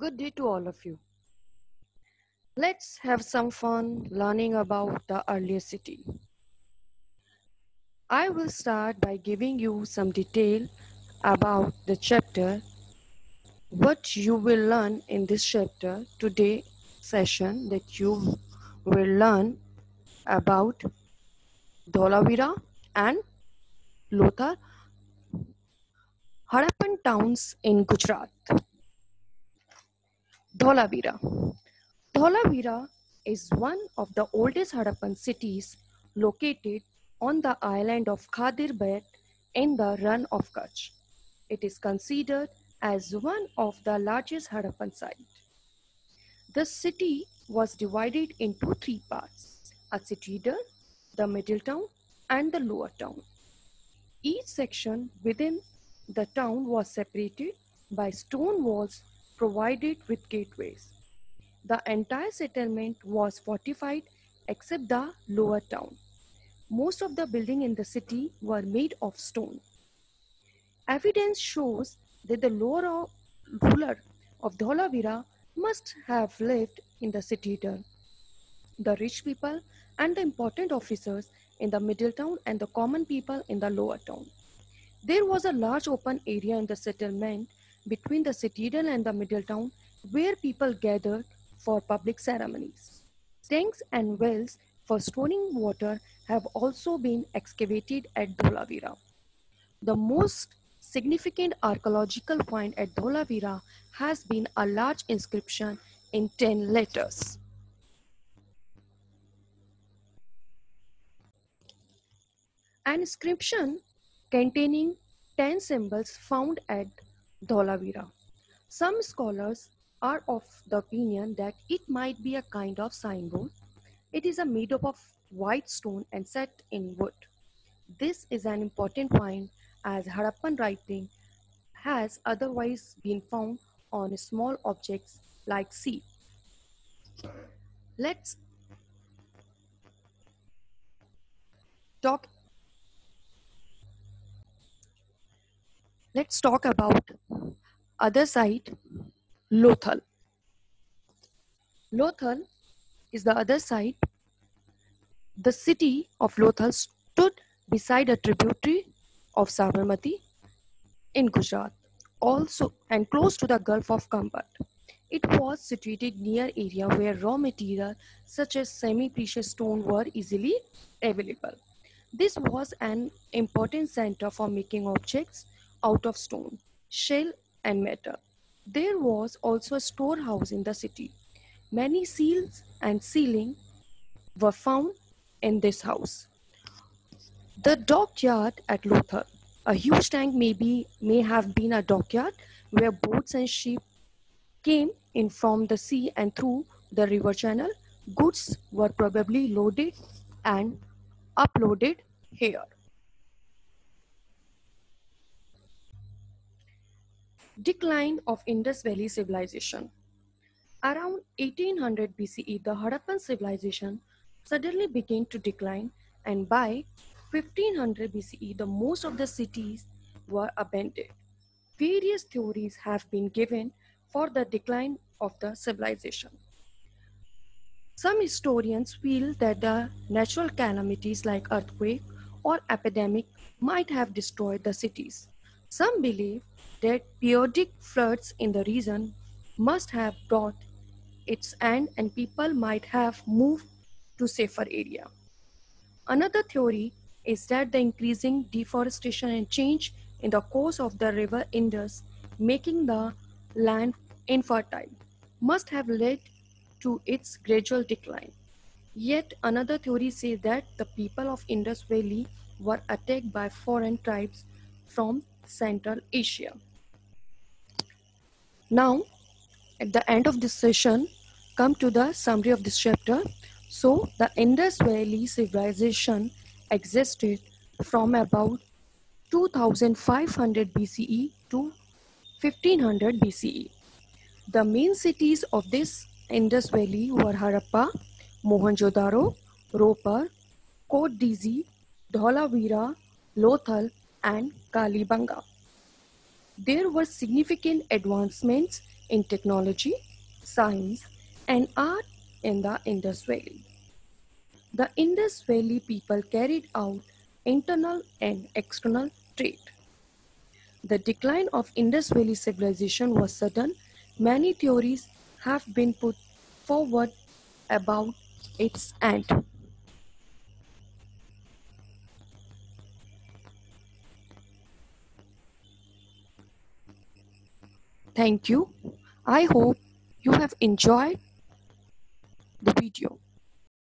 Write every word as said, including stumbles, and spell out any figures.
Good day to all of you. Let's have some fun learning about the earliest city. I will start by giving you some detail about the chapter. What you will learn in this chapter today session that you will learn about Dholavira and Lothar, Harappan towns in Gujarat. Dholavira. Dholavira is one of the oldest Harappan cities located on the island of Khadir Bed in the Run of Kutch. It is considered as one of the largest Harappan sites. The city was divided into three parts: a citadel, the middle town, and the lower town. Each section within the town was separated by stone walls provided with gateways. The entire settlement was fortified except the lower town. Most of the buildings in the city were made of stone. Evidence shows that the lower ruler of Dholavira must have lived in the citadel. The rich people and the important officers in the middle town and the common people in the lower town. There was a large open area in the settlement between the citadel and the middle town where people gathered for public ceremonies. Tanks and wells for storing water have also been excavated at Dholavira. The most significant archaeological find at Dholavira has been a large inscription in ten letters. An inscription containing ten symbols found at Dholavira. Some scholars are of the opinion that it might be a kind of signboard. It is a made up of white stone and set in wood. This is an important find as Harappan writing has otherwise been found on small objects like sea. Let's talk let's talk about other side, Lothal. Lothal is the other side. The city of Lothal stood beside a tributary of Sabarmati in Gujarat, also and close to the Gulf of Kambat. It was situated near area where raw material such as semi-precious stone were easily available. This was an important center for making objects out of stone, shell and metal. There was also a storehouse in the city. Many seals and sealing were found in this house. The dockyard at Lothal. A huge tank may, be, may have been a dockyard where boats and ships came in from the sea and through the river channel. Goods were probably loaded and uploaded here. Decline of Indus Valley Civilization. Around eighteen hundred B C E, the Harappan civilization suddenly began to decline, and by fifteen hundred B C E, the most of the cities were abandoned. Various theories have been given for the decline of the civilization. Some historians feel that the natural calamities like earthquake or epidemic might have destroyed the cities. Some believe that periodic floods in the region must have brought its end and people might have moved to safer area. Another theory is that the increasing deforestation and change in the course of the river Indus, making the land infertile, must have led to its gradual decline. Yet another theory says that the people of Indus Valley were attacked by foreign tribes from Central Asia. Now, at the end of this session, come to the summary of this chapter. So, the Indus Valley civilization existed from about two thousand five hundred B C E to fifteen hundred B C E. The main cities of this Indus Valley were Harappa, Mohenjo-daro, Ropar, Kot Dizi, Dholavira, Lothal, and Kalibanga. There were significant advancements in technology, science, and art in the Indus Valley. The Indus Valley people carried out internal and external trade. The decline of Indus Valley civilization was sudden. Many theories have been put forward about its end. Thank you. I hope you have enjoyed